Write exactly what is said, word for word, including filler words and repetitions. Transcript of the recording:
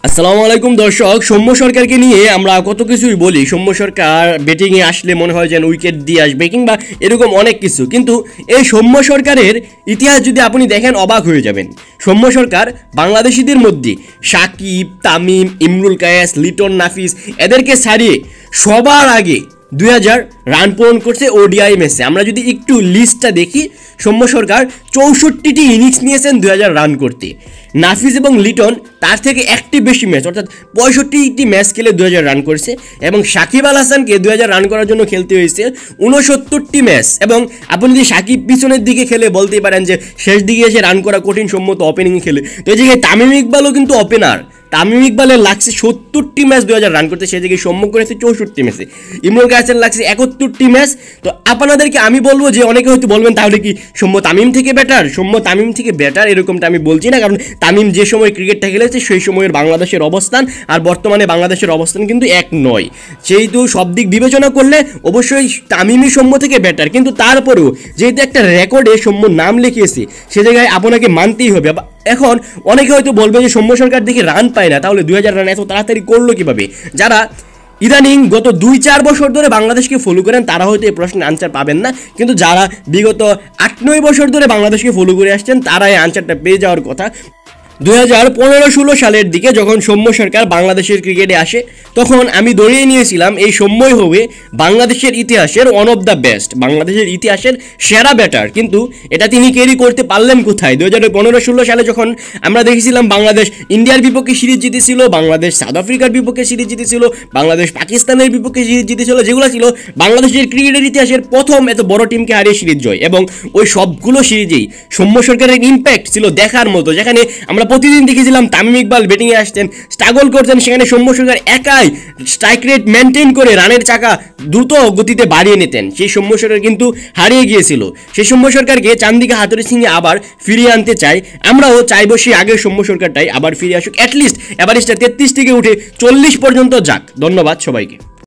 আসসালামু আলাইকুম দর্শক, সৌম্য সরকারকে নিয়ে আমরা কত কিছুই বলি। সৌম্য সরকার ব্যাটিংয়ে আসলে মনে হয় যেন উইকেট দিয়ে আসবে কিংবা এরকম অনেক কিছু, কিন্তু এই সৌম্য সরকারের ইতিহাস যদি আপনি দেখেন অবাক হয়ে যাবেন। সৌম্য সরকার বাংলাদেশিদের মধ্যে সাকিব, তামিম, ইমরুল কায়েস, লিটন, নাফিস এদেরকে ছাড়িয়ে সবার আগে দুই হাজার রান পূরণ করছে ওডিআই ম্যাচে। আমরা যদি একটু লিস্টটা দেখি, সৌম্য সরকার চৌষট্টিটি ইনিংস নিয়েছেন দুই হাজার রান করতে। নাফিস এবং লিটন তার থেকে একটি বেশি ম্যাচ অর্থাৎ পঁয়ষট্টিটি ম্যাচ খেলে দুই হাজার রান করছে, এবং সাকিব আল হাসানকে দুই হাজার রান করার জন্য খেলতে হয়েছে উনসত্তরটি ম্যাচ। এবং আপনি যদি সাকিব পিছনের দিকে খেলে বলতেই পারেন যে শেষ দিকে এসে রান করা কঠিন, সম্মত ওপেনিংয়ে খেলে। তো এই জায়গায় তামিম ইকবালও কিন্তু ওপেনার। তামিম ইকবালের লাগছে সত্তরটি ম্যাচ দুই হাজার রান করতে, সেই জায়গায় সৌম্য করেছে চৌষট্টি ম্যাচে। ইমরুল কায়েসের লাগছে একাত্তরটি ম্যাচ। তো আপনাদেরকে আমি বলবো যে অনেকে হয়তো বলবেন তাহলে কি সৌম্য তামিম থেকে বেটার? সৌম্য তামিম থেকে বেটার এরকমটা আমি বলছি না, কারণ তামিম যে সময় ক্রিকেটটা খেলেছে সেই সময়ের বাংলাদেশের অবস্থান আর বর্তমানে বাংলাদেশের অবস্থান কিন্তু এক নয়। যেহেতু সব দিক বিবেচনা করলে অবশ্যই তামিমই সৌম্য থেকে বেটার, কিন্তু তারপরেও যেহেতু একটা রেকর্ডে সৌম্য নাম লিখিয়েছে সে জায়গায় আপনাকে মানতেই হবে। এখন অনেকে হয়তো বলবে যে সৌম্য সরকার দেখে রান পায় না, তাহলে দুই হাজার রান এত তাড়াতাড়ি করলো কিভাবে? যারা ইদানিং গত দুই চার বছর ধরে বাংলাদেশকে ফলো করেন তারা হয়তো এই প্রশ্নের আনসার পাবেন না, কিন্তু যারা বিগত আট নয় বছর ধরে বাংলাদেশকে ফলো করে আসছেন তারা এই আনসারটা পেয়ে যাওয়ার কথা। দুই হাজার পনেরো ষোলো সালের দিকে যখন সৌম্য সরকার বাংলাদেশের ক্রিকেটে আসে, তখন আমি ধরিয়ে নিয়েছিলাম এই সৌম্যই হবে বাংলাদেশের ইতিহাসের ওয়ান অফ দ্য বেস্ট, বাংলাদেশের ইতিহাসের সেরা ব্যাটার। কিন্তু এটা তিনি ক্যারি করতে পারলেন কোথায়? দুই হাজার পনেরো ষোলো সালে যখন আমরা দেখেছিলাম বাংলাদেশ ইন্ডিয়ার বিপক্ষে সিরিজ জিতেছিল, বাংলাদেশ সাউথ আফ্রিকার বিপক্ষে সিরিজ জিতেছিল, বাংলাদেশ পাকিস্তানের বিপক্ষে সিরিজ জিতেছিল, যেগুলো ছিল বাংলাদেশের ক্রিকেটের ইতিহাসের প্রথম এত বড় টিমকে হারিয়ে সিরিজ জয়। এবং ওই সবগুলো সিরিজেই সৌম্য সরকারের ইম্প্যাক্ট ছিল দেখার মতো। যেখানে আমরা প্রতিদিন দেখেছিলাম তামিম ইকবাল ব্যাটিংয়ে আসতেন, স্ট্রাগল করতেন, সেখানে সৌম্য সরকার একাই স্ট্রাইক রেট মেনটেন করে রানের চাকা দ্রুত গতিতে বাড়িয়ে নিতেন। সেই সৌম্য সরকার কিন্তু হারিয়ে গিয়েছিল। সেই সৌম্য সরকারকে চান্দিকা হাতুড়ি সিংহে আবার ফিরিয়ে আনতে চাই। আমরাও চাইবো সেই আগের সৌম্য সরকারটাই আবার ফিরে আসুক, অ্যাটলিস্ট এভারেজটা তেত্রিশ থেকে উঠে চল্লিশ পর্যন্ত যাক। ধন্যবাদ সবাইকে।